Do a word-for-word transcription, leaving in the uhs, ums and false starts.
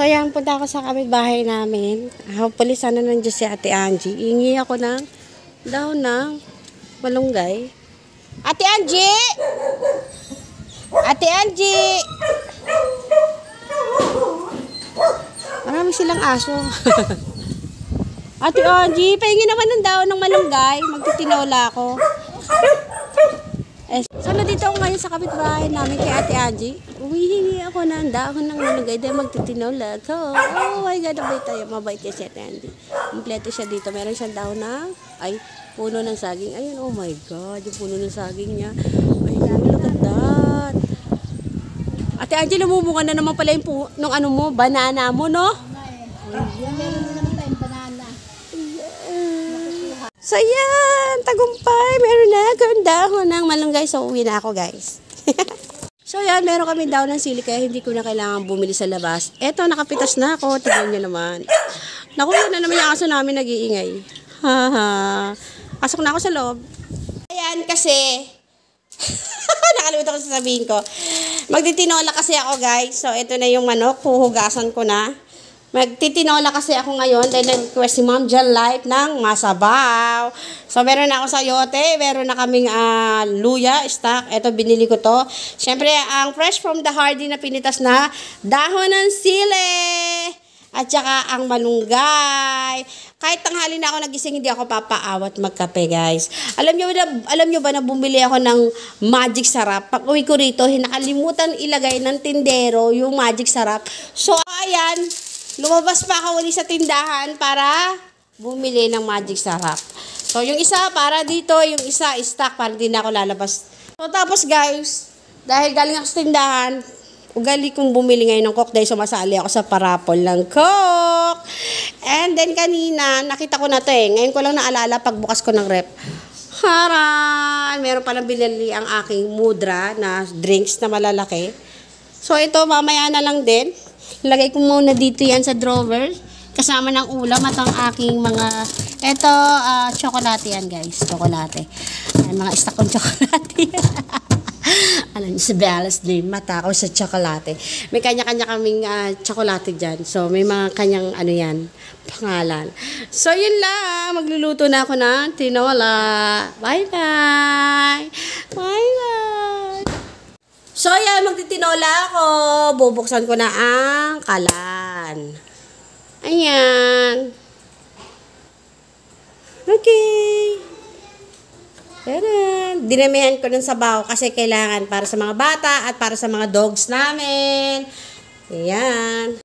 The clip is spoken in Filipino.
yan, punta ako sa kapitbahay namin. Hopefully, sana nandiyan si Ate Angie. Ingi ako ng daw ng malunggay. Ate Angie! Ate Angie! Marami silang aso. Ate Angie, pahingi naman ng daw ng malunggay. Magtitinola ako. Eh, sana dito ako ngayon sa kapitbahay namin kay Ate Angie. Uwihingi ako ng dahon ng malunggay dahil magtitinola ako. Oh my God, mabait tayo. Mabait kay si Ate Angie. Kompleto siya dito. Meron siyang dahon ng, ay, puno ng saging. Ayun, oh my God, yung puno ng saging niya. Ay, look at that. Ate Angie, namumuka na naman pala yung puno, ng ano mo, banana mo, no? So, yan. Tagumpay. Meron na akong dahon ng malunggay. So, uwi na ako, guys. So, yan. Meron kami dahon ng sili kaya hindi ko na kailangan bumili sa labas. Eto, nakapitas na ako. Tignan nyo naman. Naku, yun na naman yung aso namin nag-iingay. Haha. Pasok na ako sa loob. Ayan, kasi nakalimutan ko sasabihin ko. Magtitinola kasi ako, guys. So, ito na yung manok. Huhugasan ko na. Magtitinola kasi ako ngayon dahil nag-request si Ma'am Jan Light ng masabaw. So, meron na ako sayote, meron na kaming uh, luya, stock. Ito, binili ko to. Siyempre, ang fresh from the hardy na pinitas na dahon ng sili. At saka ang malunggay. Kahit tanghali na ako nagising, hindi ako papaawat magkape, guys. Alam nyo, na, alam nyo ba na bumili ako ng magic sarap? Pag uwi ko rito, nakalimutan ilagay ng tindero yung magic sarap. So, ayan. Lumabas pa ako ulit sa tindahan para bumili ng magic sarap. So, yung isa para dito, yung isa stock para hindi na ako lalabas. So, tapos guys, dahil galing ako sa tindahan, ugali kong bumili ngayon ng Coke dahil sumasali ako sa parapol ng Coke. And then kanina, nakita ko na ito eh. Ngayon ko lang naalala pagbukas ko ng rep. Haran! Meron palang binili ang aking mudra na drinks na malalaki. So, ito mamaya na lang din. Lagay ko muna dito yan sa drawer. Kasama ng ulam at ang aking mga... Ito, uh, tsokolate yan guys. Tsokolate. Ay, mga stock kong tsokolate. Alam niyo, si Bella's Dream. Mata ko sa tsokolate. May kanya-kanya kaming uh, tsokolate dyan. So, may mga kanyang ano yan, pangalan. So, yun lang. Magluluto na ako ng tinola. Bye-bye! Bye-bye! So, yan, magtitinola ako. Bubuksan ko na ang kalan. Ayan. Okay. Ayan. Dinamihan ko ng sabaw kasi kailangan para sa mga bata at para sa mga dogs namin. Ayan.